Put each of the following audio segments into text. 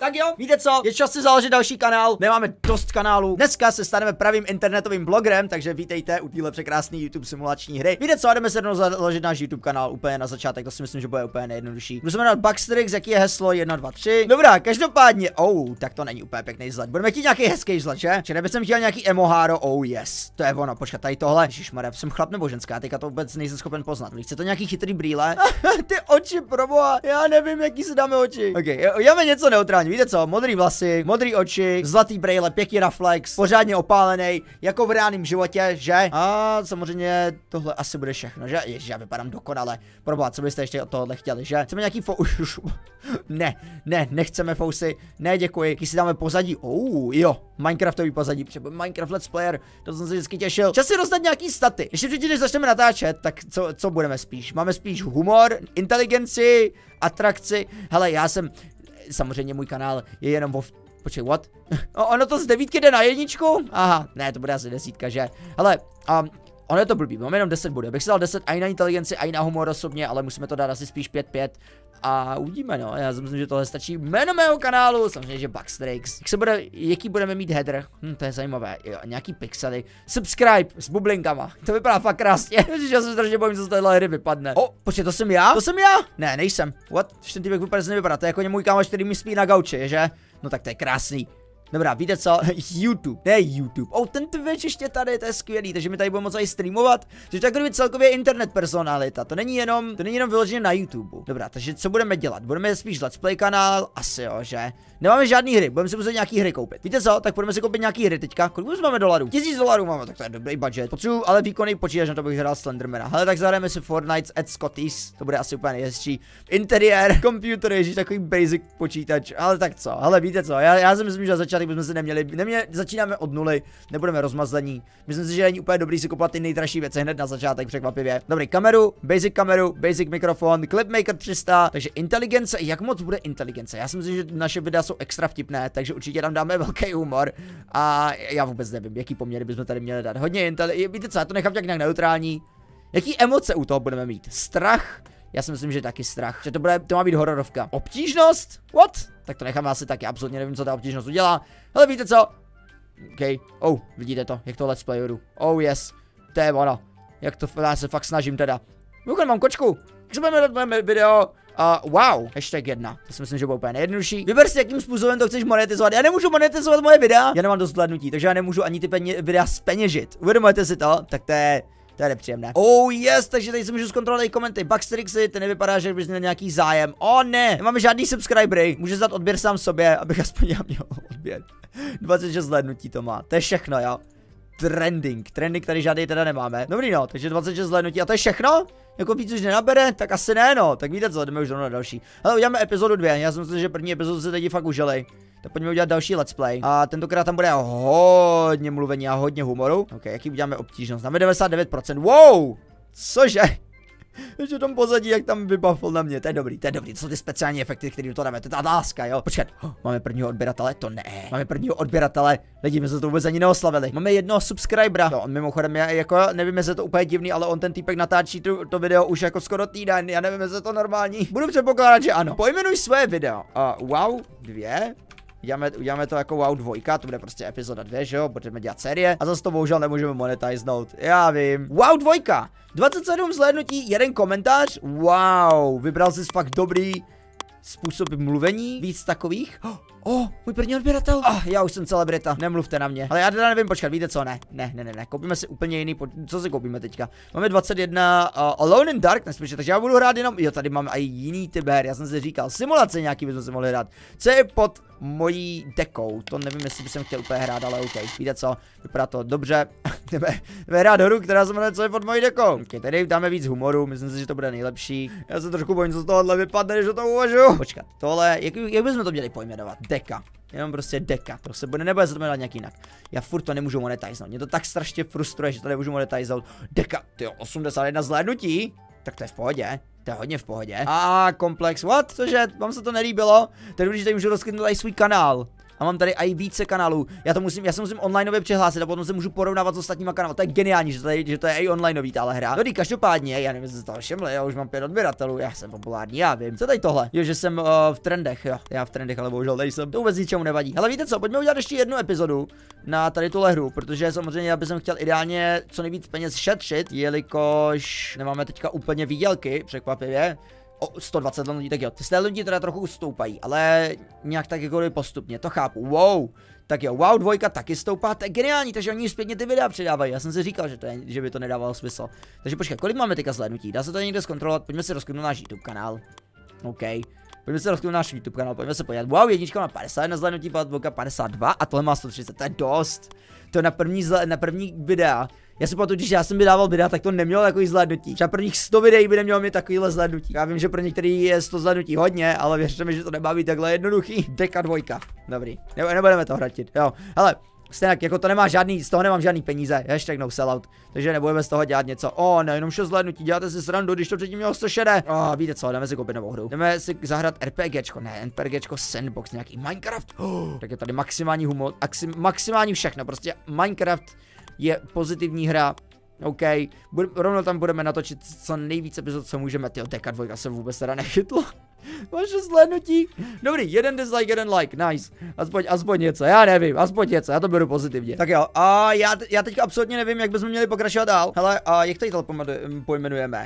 Tak jo, víte co, je čas si založit další kanál, nemáme dost kanálů. Dneska se staneme pravým internetovým blogerem, takže vítejte u téhle překrásné YouTube simulační hry. Víte co, jdeme se jednou založit náš YouTube kanál úplně na začátek, to si myslím, že bude úplně nejjednodušší. Budu se jmenovat Baxtrix, jaký je heslo 1, 2, 3. Dobrá, každopádně, tak to není úplně pěkný vzhled. Budeme chtít nějaký hezký vzhled, že? Či jsem chtěl nějaký emoháro, yes. To je ono, počkat, tady tohle. Ježišmarja, jsem chlap nebo ženská, teďka to vůbec nejsem schopen poznat. Chce to nějaký chytrý brýle? Ty oči, proboha, já nevím, jaký si dáme oči. Máme něco neutrální, víte co? Modrý vlasy, modrý oči, zlatý brýle, pěkný reflex, pořádně opálený, jako v reálném životě, že? A samozřejmě tohle asi bude všechno, že? Ježiš, já vypadám dokonale. Proboha, co byste ještě od tohohle chtěli, že? Chceme nějaký nechceme fousy, ne, děkuji. Když si dáme pozadí, jo, Minecraftový pozadí, třeba Minecraft Let's Player, to jsem se vždycky těšil. Čas si dostat nějaký staty. Ještě předtím, než začneme natáčet, tak co budeme spíš? Máme spíš humor, inteligenci, atrakci. Hele, samozřejmě můj kanál je jenom počkej, what? Ono to z 9 jde na 1? Aha, ne, to bude asi 10, že? Hele, ono je to blbý, máme jenom 10 bodů. Bych si dal 10 i na inteligenci, i na humor osobně, ale musíme to dát asi spíš 5-5. A uvidíme, no, já si myslím, že tohle stačí. Jméno mého kanálu, samozřejmě, že Baxtrix. Jaký budeme mít header? To je zajímavé, jo, nějaký pixely. Subscribe s bublinkama, to vypadá fakt krásně. Já se strašně bojím, co z téhle hry vypadne. Počkej, to jsem já? To jsem já? Ne, nejsem. What? Ten týpek vůbec nevypadá, to je jako můj kámoš, který mi spí na gauči, že? No tak to je krásný. Dobrá, víte co? YouTube, ne YouTube. Ten Twitch ještě tady, to je skvělý, takže mi tady budeme moct i streamovat. Takže to je jako celkově internet personalita, to není jenom vyloženě na YouTube. Dobrá, takže co budeme dělat? Budeme spíš let's play kanál, asi jo, že? Nemáme žádný hry, budeme si muset nějaký hry koupit. Víte co? Tak budeme si koupit nějaký hry teďka. Kolik máme dolarů? $1000 máme, tak to je dobrý budget. Potřebuji ale výkonný počítač, na to bych hrál Slendermana. Hele, tak zahrajeme si Fortnite at Scotty's, to bude asi úplně nejhezčí. Interiér, computer, ježíš, takový basic počítač, ale tak co? Hele, víte co? Já si myslím, že na začátek bychom si neměli, začínáme od nuly, nebudeme rozmazlení. Myslím si, že není úplně dobrý si kupovat ty nejdražší věci hned na začátek, překvapivě. Dobrý, kameru, basic mikrofon, Clipmaker 300, takže inteligence, jak moc bude inteligence? Já si myslím, že naše videa jsou extra vtipné, takže určitě tam dáme velký humor a já vůbec nevím, jaký poměry bychom tady měli dát. Hodně víte co, já to nechám nějak neutrální. Jaký emoce u toho budeme mít? Strach? Já si myslím, že taky strach, že to má být hororovka. Obtížnost? What? Tak to necháme asi taky, absolutně nevím, co ta obtížnost udělá. Hele, víte co? Vidíte to, jak to let's play jdu. Yes, to je ono. Jak to, já se fakt snažím teda. Mimochodem, mám kočku. Jak se budeme dát video? Wow, #1, to si myslím, že bude úplně nejjednodušší. Vyber si, jakým způsobem to chceš monetizovat. Já nemůžu monetizovat moje videa, já nemám dost hlednutí, takže já nemůžu ani ty videa zpeněžit. Uvědomujete si to? Tak to je nepříjemné. Yes, takže tady si můžu zkontrolovat i komenty. Baxtrixy, ty nevypadá, že bys měl nějaký zájem. Ne, nemáme žádný subscribery. Můžeš dát odběr sám sobě, abych aspoň já měl odběr. 26 hlednutí to má, to je všechno, jo. Trending tady žádný teda nemáme. Dobrý no, takže 26 hlednutí a to je všechno? Jako víc už nenabere? Tak asi ne no, tak víte co, jdeme už rovnou na další. Hele, uděláme epizodu 2, já si myslím, že první epizodu se lidi fakt užili. Tak pojďme udělat další let's play. A tentokrát tam bude hodně mluvení a hodně humoru. Jaký uděláme obtížnost? Máme 99%, wow! Cože? Ještě tam pozadí, jak tam vybavil na mě, to je dobrý, to jsou ty speciální efekty, které do toho dáme, to je ta láska, jo. Počkat, máme prvního odběratele, to ne, máme prvního odběratele, lidi, my jsme to vůbec ani neoslavili. Máme jednoho subscribera, on mimochodem, nevím, jestli je to úplně divný, ale on ten týpek natáčí to video už jako skoro týden, já nevím, jestli je to normální. Budu předpokládat, že ano. Pojmenuj své video, wow, 2. Uděláme to jako wow 2, to bude prostě epizoda 2, že jo, budeme dělat série a zase to bohužel nemůžeme monetiznout, já vím. Wow 2, 27 zhlédnutí, 1 komentář, wow, vybral jsi fakt dobrý způsob mluvení, víc takových. Můj první odběratel. Já už jsem celebrita, nemluvte na mě. Ale já teda nevím, počkat, víte co, ne, koupíme si úplně jiný, co si koupíme teďka? Máme 21, Alone in Darkness, takže já budu hrát jenom, tady mám i jiný typ her, já jsem si říkal, simulace nějaký bychom si mohli hrát. Co je pod mojí dekou, to nevím, jestli bych chtěl úplně hrát, ale víte co, vypadá to dobře. Jdeme hrát hru, která se jmenuje Co je pod mojí dekou. Tady dáme víc humoru, myslím si, že to bude nejlepší. Já se trošku bojím, co z tohohle vypadne, když o tom uvažuju. Počkat, tohle, jak bychom to měli pojmenovat? Deka. Jenom prostě deka. To se nebude se to jmenovat nějak jinak. Já furt to nemůžu monetizovat. Mě to tak strašně frustruje, že to nemůžu monetizovat. Deka, ty 81 zhlédnutí. Tak to je v pohodě. To je hodně v pohodě. Komplex, what? Cože? Vám se to nelíbilo? Tak když tady můžu rozkliknout i svůj kanál. a mám tady i více kanálů. Já se musím onlineově přihlásit a potom se můžu porovnávat s ostatníma kanály. To je geniální, že to je i onlineový tahle hra. No, každopádně, já nevím, jestli jste to všimli, já už mám 5 odběratelů, já jsem populární, já vím. Co tady tohle? Jo, že jsem v trendech, jo, já v trendech, ale bohužel nejsem. To vůbec ničemu nevadí. Ale víte co, pojďme udělat ještě jednu epizodu na tady tuhle hru, protože samozřejmě já bych chtěl ideálně co nejvíc peněz šetřit, jelikož nemáme teďka úplně výdělky, překvapivě. O 120 lidí, tak jo, ty lidi teda trochu stoupají, ale nějak tak jako postupně, to chápu, wow. Tak jo, wow, 2 taky stoupá, to je geniální, takže oni zpětně ty videa přidávají. Já jsem si říkal, že by to nedávalo smysl. Takže počkej, kolik máme teďka zhlédnutí? Dá se to někde zkontrolovat? Pojďme si rozkliknout náš YouTube kanál. OK. Pojďme si rozkliknout náš YouTube kanál, pojďme se podívat. Wow, jednička má 51 zhlédnutí, 2 52 a tohle má 130, to je dost. To je na první videa. Já si pamatuju, když já jsem vydával videa, tak to nemělo takový zhlédnutí. Třeba prvních 100 videí by nemělo mít takovýhle zhlédnutí. Já vím, že pro některý je 100 zhlédnutí hodně, ale věřte mi, že to nemá být takhle jednoduchý. Deka 2. Dobrý. Nebudeme to hratit. Jo. Hele, stejně jako to nemá žádný, z toho nemám žádný peníze. Hashtag no sellout. Takže nebudeme z toho dělat něco. Ne, jenom 6 zhlédnutí, děláte si srandu, když to předtím mělo 160. Víte co, jdeme si koupit novou hru. Jdeme si zahrát RPGčko, ne, RPGčko Sandbox, nějaký Minecraft. Tak je tady maximální humor, maximální všechno, prostě Minecraft je pozitivní hra. OK, rovnou tam budeme natočit co nejvíce epizod, co můžeme. Tyjo, Deka 2 se vůbec teda nechytlo. Vaše zhlédnutí. Dobrý, jeden dislike, jeden like, nice. Aspoň něco, já nevím, aspoň něco, já to beru pozitivně. Tak jo, a já teďka absolutně nevím, jak bychom měli pokračovat dál. Hele, a jak tady to pojmenujeme?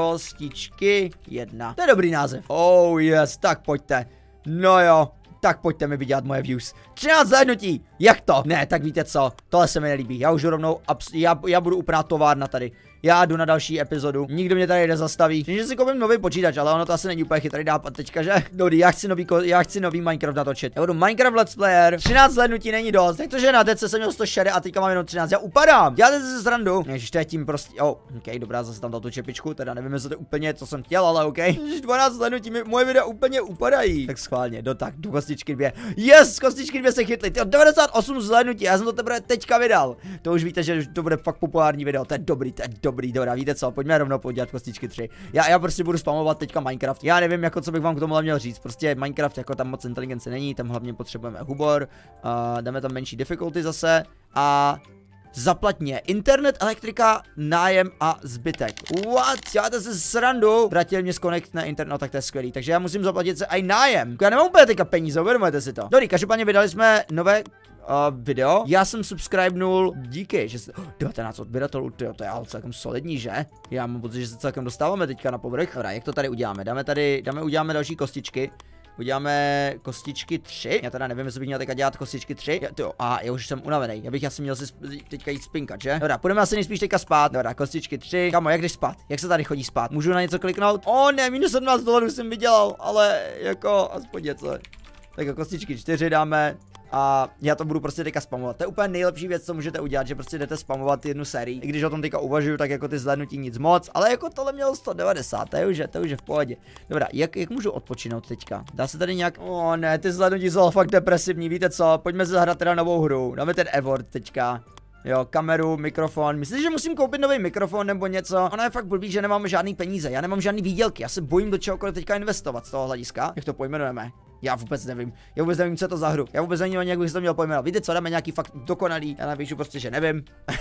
Kostičky 1. To je dobrý název. Oh yes, tak pojďte. No jo. Tak pojďte mi vydělat moje views. 13 zhlédnutí, jak to? Ne, tak víte co, tohle se mi nelíbí, já už rovnou, já budu úplná továrna tady. Já jdu na další epizodu, nikdo mě tady nezastaví. Že si koupím nový počítač, ale ono to asi není úplně chytrý nápad teďka, že? Dobrý, já chci nový Minecraft natočit. Já budu Minecraft Let's Player, 13 zhlédnutí není dost, jak to, že na DC jsem měl 160 a teďka mám jenom 13, já upadám. Děláte si srandu. Ježiš, to je tím prostě, OK, dobrá, zase tam dal tu čepičku, teda nevím, jestli to je úplně, co jsem chtěl, ale OK. Ježiš, 12 zhlédnutí, moje videa úplně upadají. Tak schválně, do kostičky 2. Yes, kostičky 2 se chytly, 98 zhlédnutí, já jsem to teprve teďka vydal. To už víte, že to bude fakt populární video, to je dobrý, dobrá. Víte co, pojďme rovnou podívat kostičky 3. Já prostě budu spamovat teďka Minecraft. Já nevím, jako co bych vám k tomu měl říct. Prostě Minecraft, jako tam moc inteligence není, tam hlavně potřebujeme humor. Dáme tam menší difficulty zase. A zaplatně internet, elektrika, nájem a zbytek. What? Děláte se srandu? Vrátil mě zkonekt na internet, no tak to je skvělý. Takže já musím zaplatit se i nájem. Já nemám úplně teďka peníze, uvědomujete si to. Dobrý, každopádně vydali jsme nové video. Já jsem subscribenul, díky, že 19 odběratelů, to je ale celkem solidní, že? Já mám pocit, že se celkem dostáváme teďka na povrch. Dobrá, jak to tady uděláme? Uděláme další kostičky. Uděláme kostičky 3. Já teda nevím, jestli bych měl teďka dělat kostičky 3. Já už jsem unavený. Já bych asi měl si teďka jít spinkat, že? Dobrá, půjdeme asi nejspíš teďka spát. Dobrá, kostičky 3. Kamo, jak jdeš spát? Jak se tady chodí spát? Můžu na něco kliknout? Ne, minus 17 dolarů jsem vydělal, ale jako aspoň něco. Tak kostičky 4 dáme. A já to budu prostě teďka spamovat. To je úplně nejlepší věc, co můžete udělat, že prostě jdete spamovat jednu sérii. I když o tom teďka uvažuju, tak jako ty zhlédnutí nic moc, ale jako tohle mělo 190, to už je v pohodě. Dobrá, jak můžu odpočinout teďka? Dá se tady nějak... Ne, ty zhlédnutí jsou fakt depresivní, víte co? Pojďme zahrát teda novou hru. Dáme ten Evort teďka. Jo, kameru, mikrofon. Myslíš, že musím koupit nový mikrofon nebo něco? Ono je fakt blbý, že nemáme žádný peníze. Já nemám žádný výdělky. Já se bojím do čehokoliv teďka investovat z toho hlediska. Jak to pojmenujeme? Já vůbec nevím. Já vůbec nevím, co je to za hru. Já vůbec nevím, jak bych to měl pojmenovat. Víte co, dáme nějaký fakt dokonalý. Já napíšu prostě, že nevím.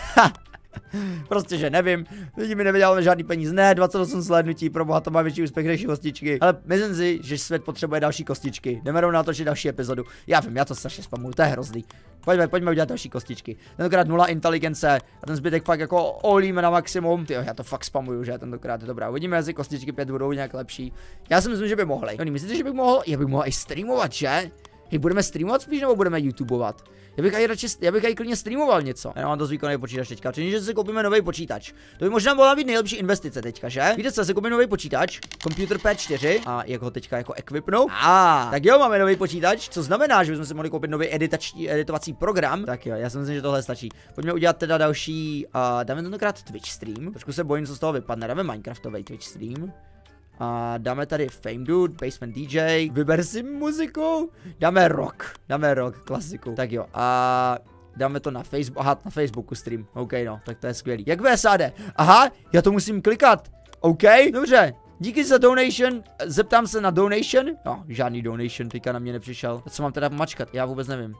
Prostě, že nevím. Lidi mi nevyděláme žádný peníze. Ne, 28 zhlédnutí, pro boha, to má větší úspěch než kostičky. Ale myslím si, že svět potřebuje další kostičky. Jdeme rovnou natočit další epizodu. Já vím, já to strašně spamuju, to je hrozný. Pojďme udělat další kostičky. Tentokrát 0 inteligence a ten zbytek fakt jako olíme na maximum. Tyjo, já to fakt spamuju, že tentokrát je dobrá. Uvidíme, jestli kostičky 5 budou nějak lepší. Já si myslím, že by mohli. Myslíte, že bych mohl? Já bych mohl i streamovat, že? Hej, budeme streamovat spíš nebo budeme YouTubeovat? Já bych i klidně streamoval něco. Já mám dost výkonný počítač teďka, že si koupíme nový počítač. To by možná mohla být nejlepší investice teďka, že? Víte co, si koupím nový počítač, Computer P4 a jak ho teďka jako equipnu. Tak jo, máme nový počítač, co znamená, že bychom si mohli koupit nový editovací program. Tak jo, já si myslím, že tohle stačí. Pojďme udělat teda další, dáme tentokrát Twitch stream. Trošku se bojím, co z toho vypadne. Dáme Minecraftový Twitch stream. A dáme tady Fame Dude, Basement DJ, vyber si muziku, dáme rock, klasiku. Tak jo, a dáme to na Facebook, aha, na Facebooku stream, OK no, tak to je skvělý. Jak VSAD? Aha, já to musím klikat, OK, dobře. Díky za donation, zeptám se na donation. No, žádný donation teďka na mě nepřišel. Co mám teda mačkat? Já vůbec nevím.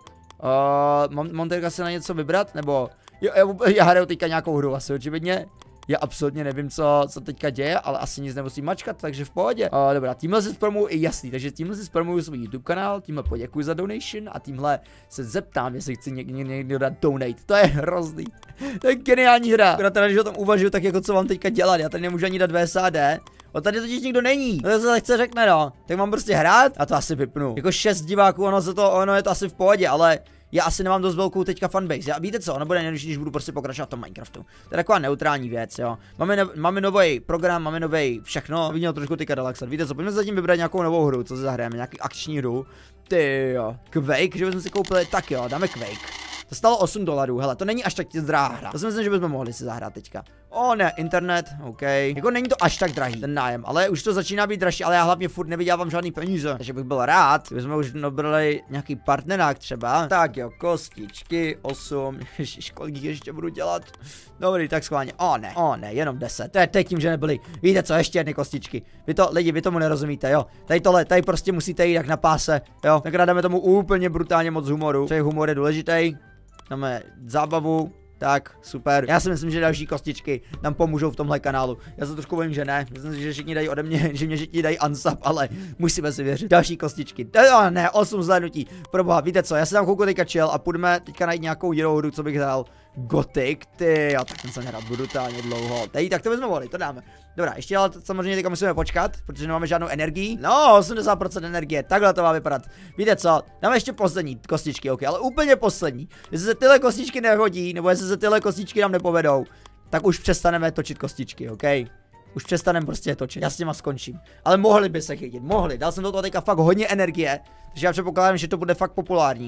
Mám teďka se na něco vybrat, nebo... Já hraju teďka nějakou hru asi očividně. Já absolutně nevím, co teďka děje, ale asi nic nemusím mačkat, takže v pohodě. Dobrá, tímhle se zpromuju i jasný, takže tímhle se zpromuju svůj YouTube kanál, tímhle poděkuji za donation a tímhle se zeptám, jestli chci někdo dát donate. To je hrozný. To je geniální hra. Akorát teda, když o tom uvažuju, tak jako co mám teďka dělat, já tady nemůžu ani dát VSAD. Tady totiž nikdo není. To se chce řekne, no. Tak mám prostě hrát a to asi vypnu. Jako 6 diváků, ono je to asi v pohodě, ale já asi nemám dost velkou teďka fanbase. Já víte co, ono bude nejlepší, když budu prostě pokračovat v tom Minecraftu. To je taková neutrální věc, jo. Máme nový program, máme nový všechno. Vidím trošku teďka relaxat. Víte co, pojďme zatím vybrat nějakou novou hru, co se zahrajeme, nějaký akční hru. Ty jo, Quake, že bychom si koupili, tak jo, dáme Quake. To stalo $8, hele, to není až tak drahá hra. To si myslím, že bychom mohli si zahrát teďka. Ne, internet, OK. Jako není to až tak drahý, ten nájem, ale už to začíná být dražší, ale já hlavně furt nevydělávám žádný peníze. Takže bych byl rád, kdybychom už dobrali nějaký partnerák třeba. Tak jo, kostičky, 8, kolik ještě budu dělat. Dobrý, tak schválně, ne, jenom 10. To je teď tím, že nebyly. Víte co, ještě jedny kostičky. Vy tomu nerozumíte, jo. Tady prostě musíte jít jak na páse, jo. Tak dáme tomu úplně brutálně moc humoru. Protože humor je důležitý. Dáme zábavu, tak, super. Já si myslím, že další kostičky nám pomůžou v tomhle kanálu. Já se trošku bojím, že ne. Myslím si, že všichni dají ode mě, že mě všichni dají unsub, ale musíme si věřit. Další kostičky. Ne, 8 zhlédnutí. Proboha, víte co, já si tam kouknu teďka chill a půjdeme teďka najít nějakou jinou hru, co bych hrál. Gothic, ty, tak ten se nehrál brutálně dlouho. Tak to bychom mohli, to dáme. Dobrá, ještě ale samozřejmě teďka musíme počkat, protože nemáme žádnou energii. No, 80% energie, takhle to má vypadat. Víte co, dáme ještě poslední kostičky, ok, ale úplně poslední. Jestli se tyhle kostičky nehodí, nebo jestli se tyhle kostičky nám nepovedou, tak už přestaneme točit kostičky, ok? Už přestaneme prostě točit, já s těma skončím. Ale mohli by se chytit, mohli, dal jsem do toho teďka fakt hodně energie, takže já předpokládám, že to bude fakt populární.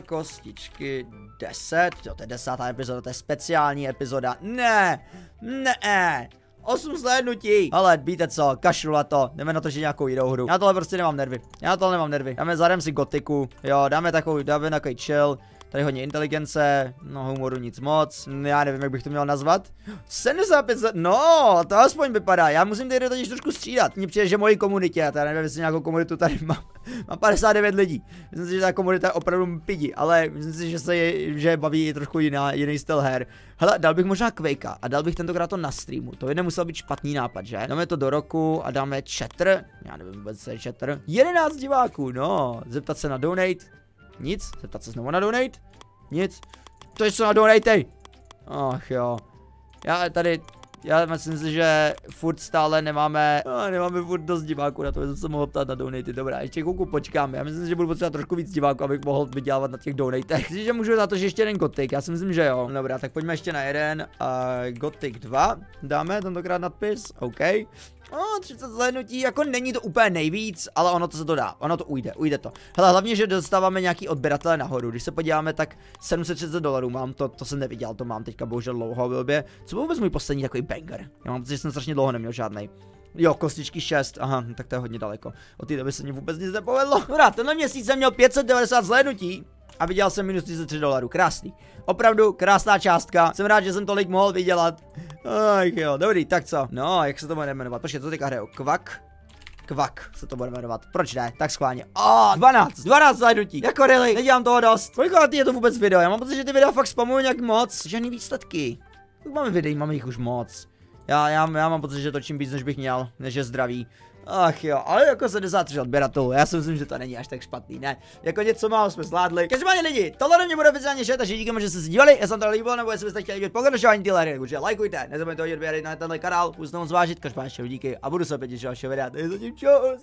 Kostičky 10, to je 10. epizoda, to je speciální epizoda, ne, 8 zhlédnutí. Ale víte co, kašlu na to, jdeme natočit nějakou jinou hru. Já tohle prostě nemám nervy, Dáme zadem si gotiku, jo, dáme takový chill. Tady hodně inteligence, no humoru nic moc, já nevím, jak bych to měl nazvat. 75, no, to aspoň vypadá, já musím tady totiž trošku střídat. Mně přijde, že mojí komunitě, já tady nevím, jestli nějakou komunitu tady mám 59 lidí. Myslím si, že ta komunita je opravdu pidi, ale myslím si, že baví trošku jiný styl her. Hele, dal bych možná Quakea a dal bych tentokrát to na streamu, to by nemusel být špatný nápad, že? Dáme to do roku a dáme chatter, já nevím vůbec, co je chatter. 11 diváků, no, zeptat se na donate. Nic, zeptat se znovu na donate? Nic. To je co na donate? Ach jo. Já myslím si, že furt stále nemáme furt dost diváků, na to jsem se mohl ptát na donaty. Dobrá, ještě chvilku počkám. Já myslím si, že budu potřebovat trošku víc diváků, abych mohl vydělávat na těch donatech. Myslím, že můžu na to, že ještě jeden Gothic, já si myslím, že jo. Dobrá, tak pojďme ještě na jeden. Gothic 2. Dáme tentokrát nadpis, OK. 30 zhlédnutí, jako není to úplně nejvíc, ale ono to se to dá, ono to ujde to. Hele, hlavně, že dostáváme nějaký odběratele nahoru, když se podíváme, tak $730 mám, to jsem neviděl, to mám teďka bohužel dlouho v době. Co byl vůbec můj poslední takový banger? Já mám pocit, že jsem strašně dlouho neměl žádnej. Jo, kostičky 6, aha, tak to je hodně daleko. Od té doby se mi vůbec nic nepovedlo. Dobrá, tenhle měsíc jsem měl 590 zhlédnutí a vydělal jsem minus $33, krásný. Opravdu krásná částka, jsem rád, že jsem tolik mohl vydělat. Ach jo, dobrý, tak co? No, jak se to bude jmenovat? Počkej, co teďka hraju? Kvak se to bude jmenovat. Proč ne? Tak schválně. 12 zhlédnutí. Jako really, nedělám toho dost. Kolikátý je to vůbec video? Já mám pocit, že ty videa fakt spamují nějak moc. Žádný výsledky. Máme videí, máme jich už moc. Já mám pocit, že točím víc, než bych měl, než je zdravý. Ach jo, ale jako 73 odběratelů, já si myslím, že to není až tak špatný, ne? Jako něco málo jsme zvládli. Každopádně lidi, tohle do mě bude oficiálně šet, takže díky, že jste se dívali, jestli vám to líbilo, nebo jestli byste chtěli vidět pokračování téhle hry, takže lajkujte, nezapomeňte hodit vědět na tenhle kanál, už znovu zvážit, každopádně díky a budu se opět těšit dalšího videa, takže zatím čus.